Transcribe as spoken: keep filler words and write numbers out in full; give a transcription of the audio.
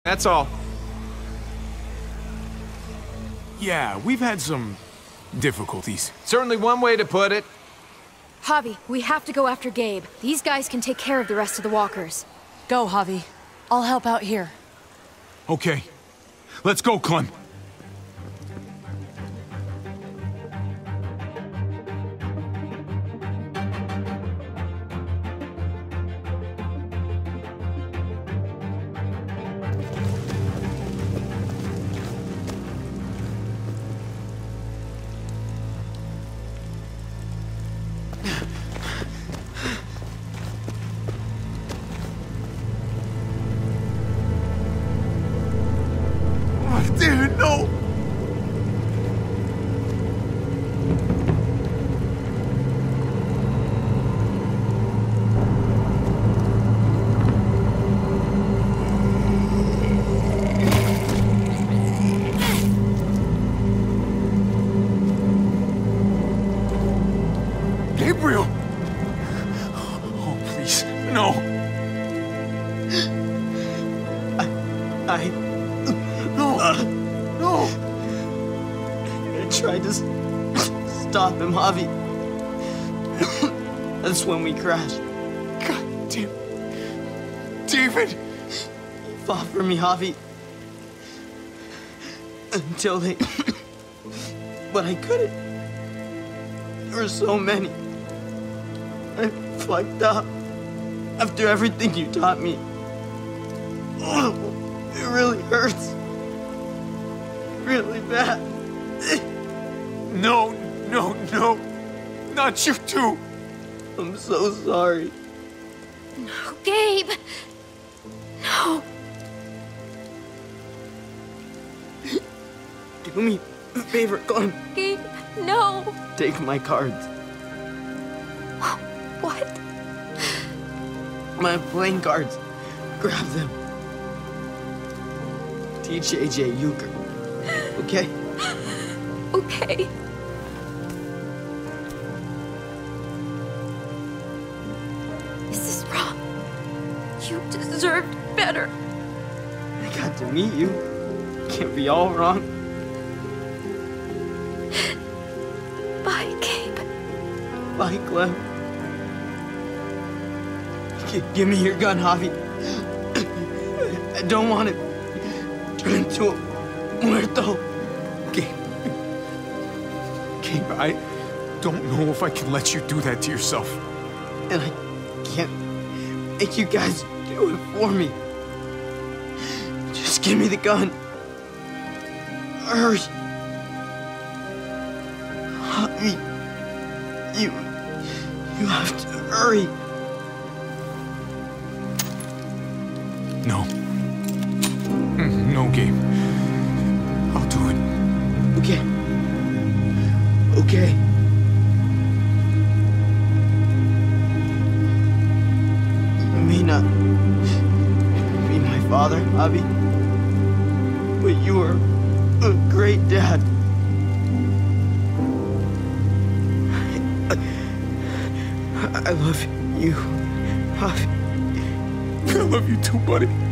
That's all. Yeah, we've had some difficulties. Certainly one way to put it. Javi, we have to go after Gabe. These guys can take care of the rest of the walkers. Go, Javi. I'll help out here. Okay. Let's go, Clem. Dude, no! Gabriel! Oh, please, no! I... I... No! Uh, no! I tried to s stop him, Javi. That's when we crashed. God damn... David! He fought for me, Javi. Until they... But I couldn't. There were so many. I fucked up. After everything you taught me. Oh, it really hurts. Really bad. No, no, no. Not you too. I'm so sorry. No, Gabe! No! Do me a favor, Clem. Gabe, no! Take my cards. What? My playing cards. Grab them. Teach A J euchre. Okay? Okay. This is wrong. You deserved better. I got to meet you. Can't be all wrong. Bye, Gabe. Bye, Clem. G give me your gun, Javi. I don't want it turn into a muerto. Gabe. Gabe, I don't know if I can let you do that to yourself. And I can't make you guys do it for me. Just give me the gun. Hurry. Javi, you, you have to hurry. No. Mm, No, Gabe. I'll do it. Okay. Okay. You may not be my father, Javi, but you are a great dad. I, I love you, Javi. I love you too, buddy.